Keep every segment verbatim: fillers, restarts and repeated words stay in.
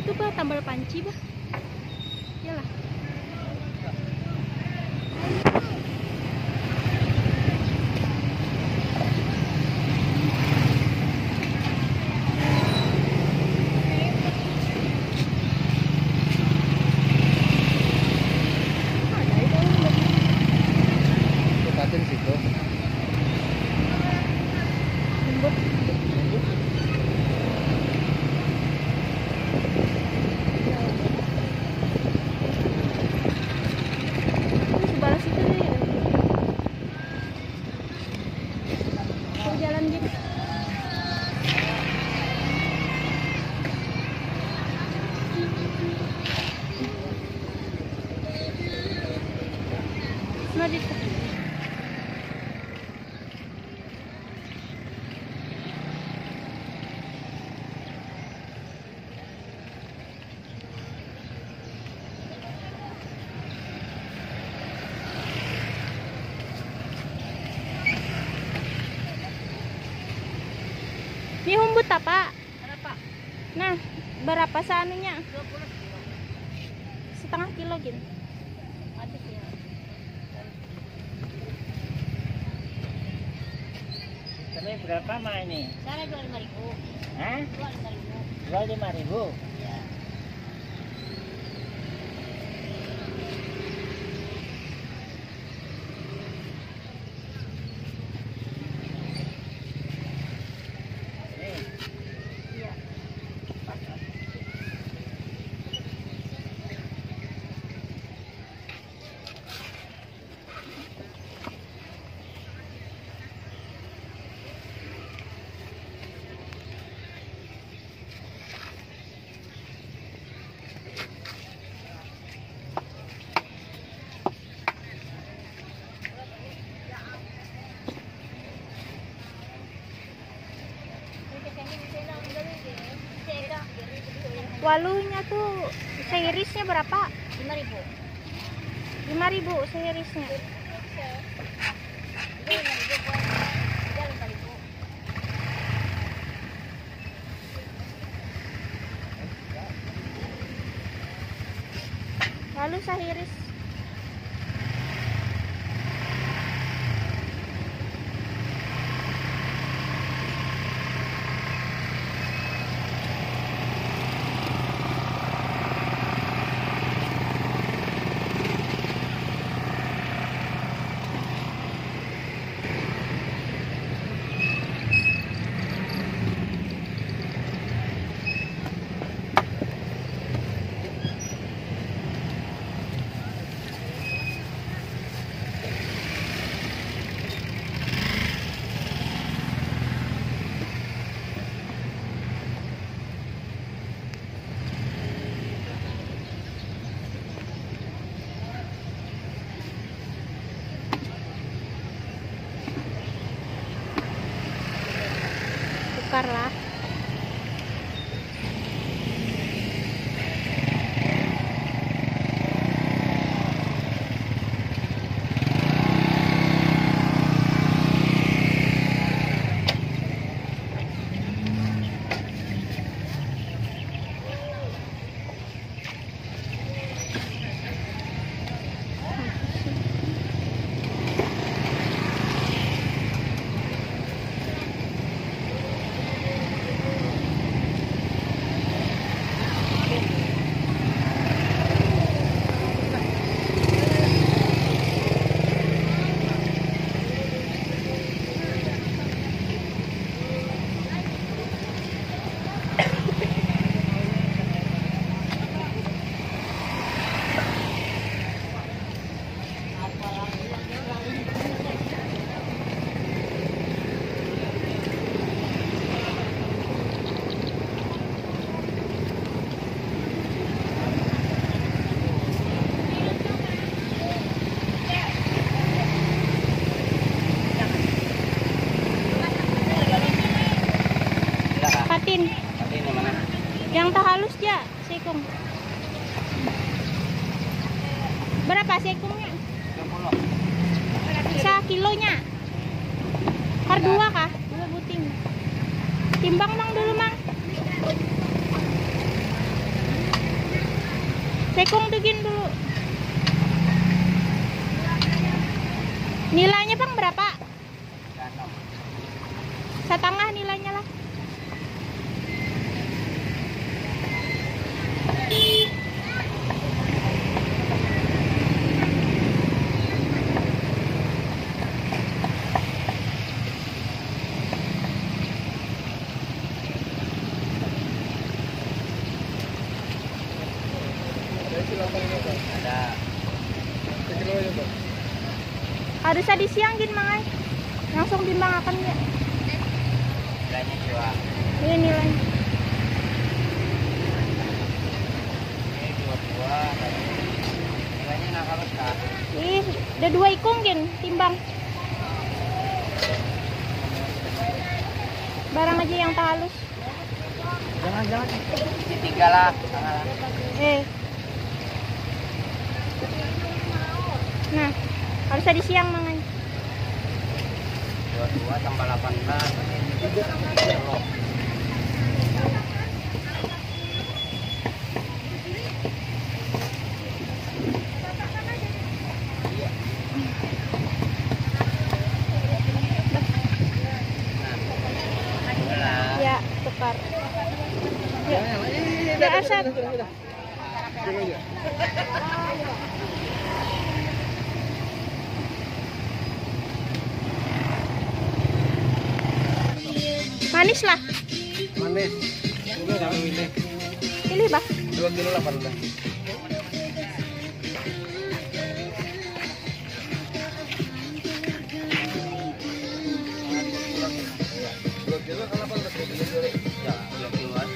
tuh bah tambal panci bah. Iyalah. Ini humbut apa? Berapa? Nah, berapa seanunya? dua puluh kilo. Setengah kilo gini. Mati ya. Ini berapa mah ini? Sana dua puluh lima ribu. Hah? dua puluh lima ribu. dua puluh lima ribu. Ya. Walunya tuh seirisnya berapa? lima ribu. lima ribu seirisnya. Walu seiris. Tukar lah. Patin. Patin yang mana? Yang tak halus ya, sekung. Berapa sekungnya? dua puluh. Bisa kilonya? Har dua kah? Dua buting. Timbang mang dulu mang. Ekong degin dulu. Nilainya bang berapa? Setengah nilainya lah. Ada. Harus ada siangin mangai. Langsung timbang ya. Nilainya dua. Ini nilainya. Ini dua dua. Nilainya nggak halus kak. Ih, ada dua ikung gin, timbang. Barang aja yang tak halus. Jangan jangan. Isi tiga lah. Eh. Nah, harus ada siang mangai. Dua dua tambah delapan belas. Ya, tukar. Ya, ya Arsat. Manis lah. Manis. Ini kami pilih. Pilih bah. Dua kilo delapan belas. Dua kilo kan delapan belas kilo. Ya, dua kiloan.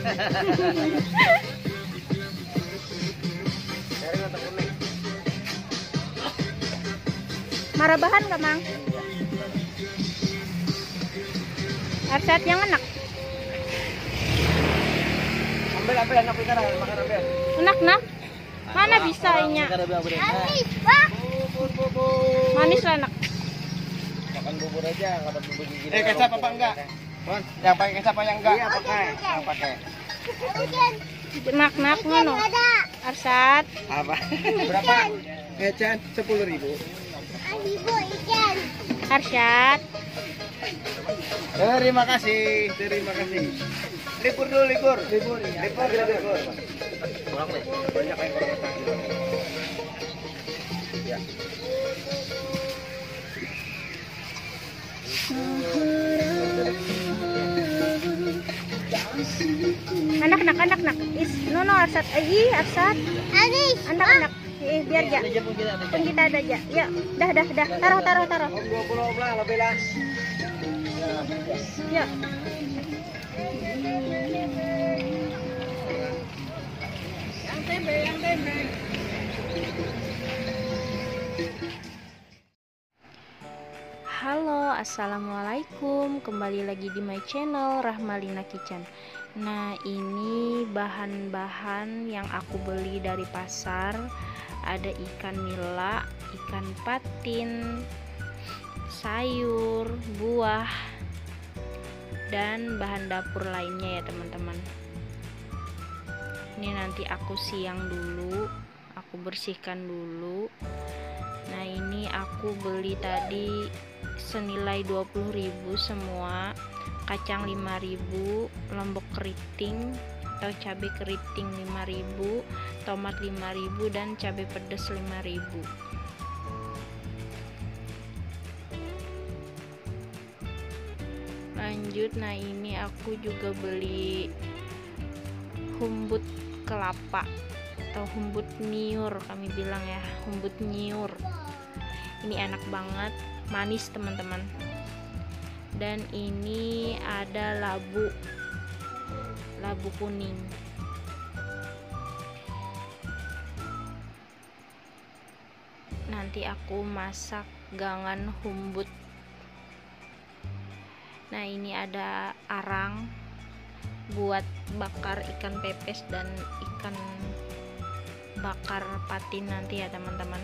Cari mata kuning. Marabahan nggak mang? Arsat yang enak. Ambil ambil anak ikan makan ambil. Enak nah. Mana bisa inya? Manis lah enak. Makan bubur aja, nggak ada bubur gigi. Eh kecap apa enggak? Bon, yang pakai kecap apa yang enggak? Iya pakai. Yang pakai. Nak-nak ngono. Arsat. Apa? Berapa? Ecan sepuluh ribu. Arsat. Terima kasih, terima kasih. Libur dulu, libur. Libur, ya. Libur, libur. Kurang nih, banyak yang kurang. Ya. Anak-anak, anak-anak. Is, no no Arsat. Eh, Arsat. Anak-anak. Eh, biar ya. Pun kita ada aja. Ya, dah dah dah. Taruh taruh taruh. dua puluh lah, lebih lah. Ya. Yang tempe, yang tempe. Halo, assalamualaikum. Kembali lagi di my channel Rahmalina Kitchen. Nah, ini bahan-bahan yang aku beli dari pasar. Ada ikan nila, ikan patin, sayur, buah, dan bahan dapur lainnya ya teman-teman. Ini nanti aku siang dulu, aku bersihkan dulu. Nah, ini aku beli tadi senilai dua puluh ribu semua. Kacang lima ribu, lombok keriting atau cabai keriting lima ribu, tomat lima ribu, dan cabai pedas lima ribu. Lanjut, nah ini aku juga beli humbut kelapa atau humbut nyiur, kami bilang ya, humbut nyiur. Ini enak banget, manis teman-teman. Dan ini ada labu labu kuning. Nanti aku masak gangan humbut. Nah, ini ada arang buat bakar ikan pepes dan ikan bakar patin nanti ya teman-teman.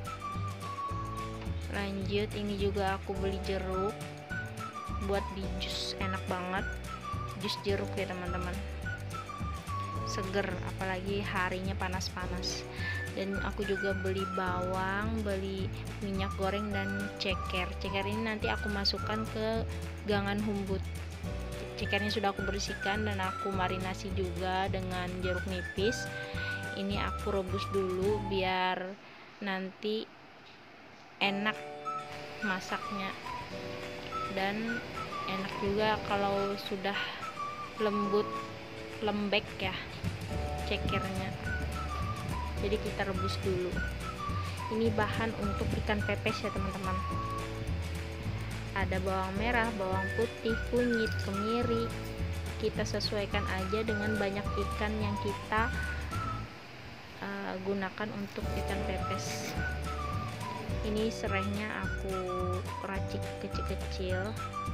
Lanjut, ini juga aku beli jeruk buat di jus, enak banget jus jeruk ya teman-teman. seger, apalagi harinya panas-panas. Dan aku juga beli bawang, beli minyak goreng dan ceker. Ceker ini nanti aku masukkan ke gangan humbut. Cekernya sudah aku bersihkan dan aku marinasi juga dengan jeruk nipis. Ini aku rebus dulu biar nanti enak masaknya, dan enak juga kalau sudah lembut lembek ya cekernya. Jadi kita rebus dulu. Ini bahan untuk ikan pepes ya teman-teman. Ada bawang merah, bawang putih, kunyit, kemiri. Kita sesuaikan aja dengan banyak ikan yang kita uh, gunakan untuk ikan pepes. Ini serainya aku racik kecil-kecil.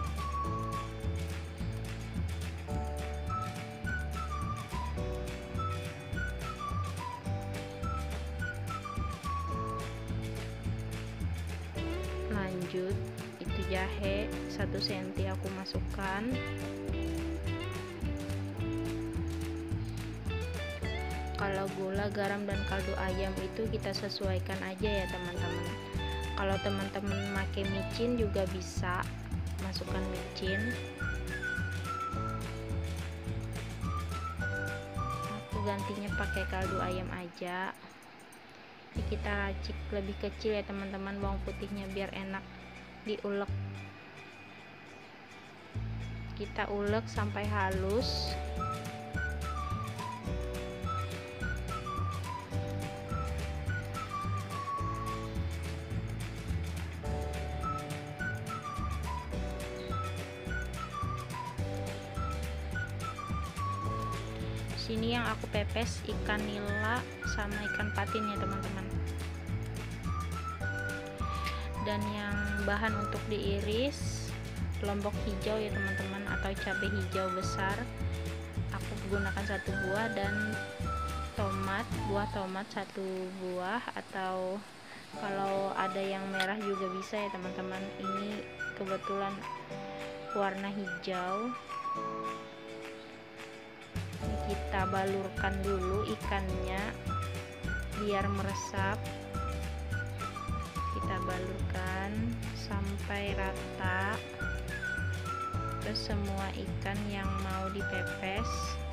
Lanjut, itu jahe satu senti aku masukkan. Kalau gula, garam, dan kaldu ayam itu kita sesuaikan aja ya teman-teman. Kalau teman-teman pakai micin juga bisa masukkan micin. Aku gantinya pakai kaldu ayam aja. Ini kita racik lebih kecil ya teman-teman bawang putihnya biar enak diulek. Kita ulek sampai halus. Sini yang aku pepes ikan nila sama ikan patin ya teman-teman. Dan yang bahan untuk diiris lombok hijau ya teman-teman, atau cabai hijau besar. Aku gunakan satu buah, dan tomat, buah tomat satu buah, atau kalau ada yang merah juga bisa ya teman-teman. Ini kebetulan warna hijau. Kita balurkan dulu ikannya biar meresap. Kita balurkan sampai rata ke semua ikan yang mau dipepes.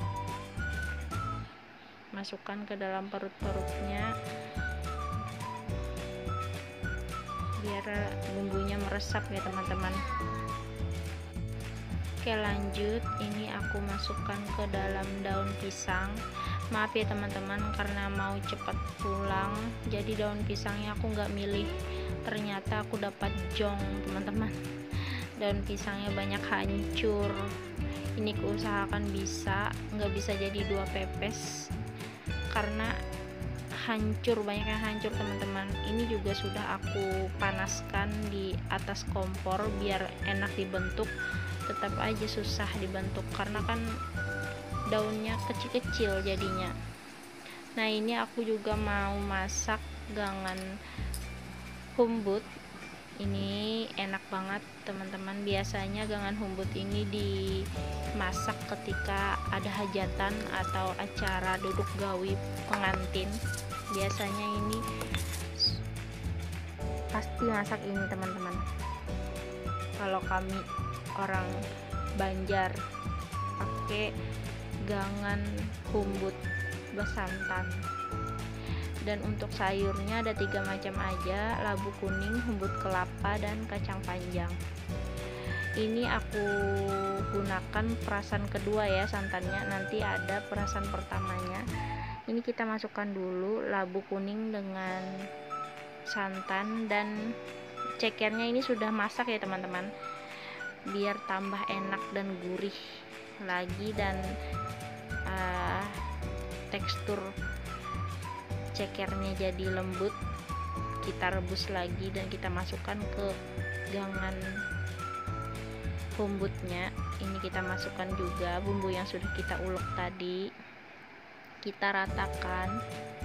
Masukkan ke dalam perut-perutnya biar bumbunya meresap ya teman-teman. Oke, lanjut, ini aku masukkan ke dalam daun pisang. Maaf ya teman-teman, karena mau cepat pulang jadi daun pisangnya aku nggak milih. Ternyata aku dapat jong teman-teman, daun pisangnya banyak hancur. Ini kuusahakan bisa nggak bisa jadi dua pepes karena hancur, banyak yang hancur teman-teman. Ini juga sudah aku panaskan di atas kompor biar enak dibentuk. Tetap aja susah dibentuk karena kan daunnya kecil-kecil jadinya. Nah, ini aku juga mau masak gangan humbut. Ini enak banget teman-teman. Biasanya gangan humbut ini dimasak ketika ada hajatan atau acara duduk gawi pengantin. Biasanya ini pasti masak ini teman-teman. Kalau kami orang Banjar pakai gangan humbut besantan. Dan untuk sayurnya ada tiga macam aja, labu kuning, humbut kelapa, dan kacang panjang. Ini aku gunakan perasan kedua ya santannya, nanti ada perasan pertamanya. Ini kita masukkan dulu labu kuning dengan santan, dan cekernya ini sudah masak ya teman-teman, biar tambah enak dan gurih lagi, dan uh, tekstur cekernya jadi lembut. Kita rebus lagi dan kita masukkan ke gangan humbutnya. Ini kita masukkan juga bumbu yang sudah kita ulek tadi, kita ratakan.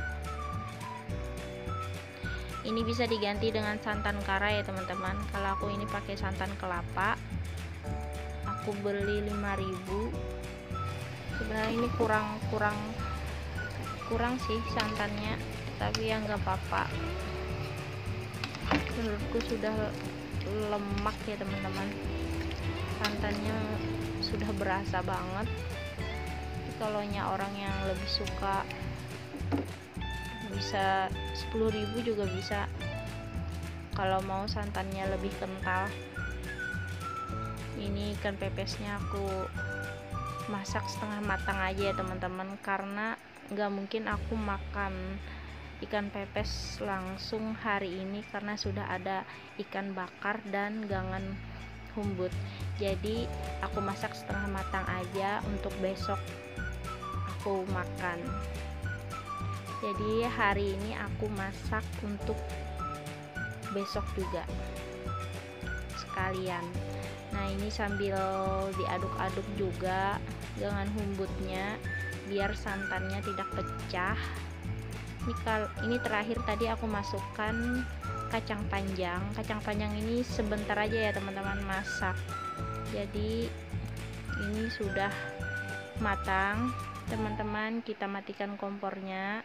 Ini bisa diganti dengan santan kara ya teman-teman. Kalau aku ini pakai santan kelapa, aku beli lima ribu. Aku sebenarnya ini kurang kurang kurang sih santannya, tapi ya nggak apa-apa, menurutku sudah lemak ya teman-teman, santannya sudah berasa banget. Kalau nya orang yang lebih suka bisa sepuluh ribu juga bisa, kalau mau santannya lebih kental. Ini ikan pepesnya aku masak setengah matang aja ya teman-teman, karena nggak mungkin aku makan ikan pepes langsung hari ini karena sudah ada ikan bakar dan gangan humbut. Jadi aku masak setengah matang aja untuk besok aku makan. Jadi hari ini aku masak untuk besok juga sekalian. Nah ini sambil diaduk-aduk juga dengan humbutnya biar santannya tidak pecah. Ini kal ini terakhir tadi aku masukkan kacang panjang. Kacang panjang ini sebentar aja ya teman-teman masak. Jadi ini sudah matang teman-teman, kita matikan kompornya.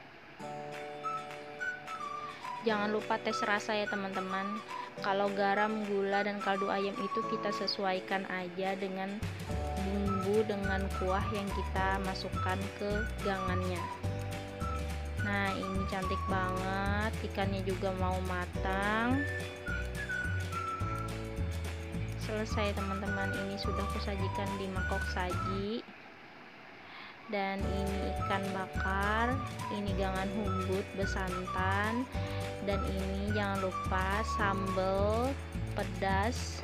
Jangan lupa tes rasa ya teman-teman. Kalau garam, gula, dan kaldu ayam itu kita sesuaikan aja dengan bumbu, dengan kuah yang kita masukkan ke gangannya. Nah ini cantik banget, ikannya juga mau matang. Selesai teman-teman, ini sudah aku sajikan di mangkok saji. Dan ini ikan bakar, ini gangan humbut besantan, dan ini jangan lupa sambal pedas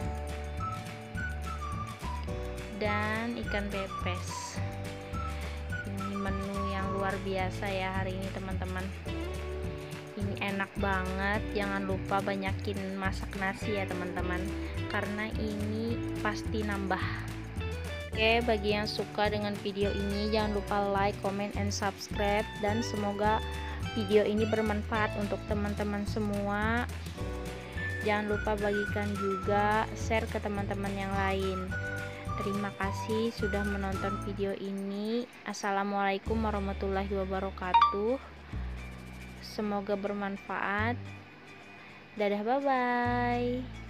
dan ikan pepes. Ini menu yang luar biasa ya hari ini teman-teman. Ini enak banget, jangan lupa banyakin masak nasi ya teman-teman, karena ini pasti nambah. Oke, bagi yang suka dengan video ini jangan lupa like, comment, and subscribe, dan semoga video ini bermanfaat untuk teman-teman semua. Jangan lupa bagikan juga, share ke teman-teman yang lain. Terima kasih sudah menonton video ini. Assalamualaikum warahmatullahi wabarakatuh. Semoga bermanfaat. Dadah, bye bye.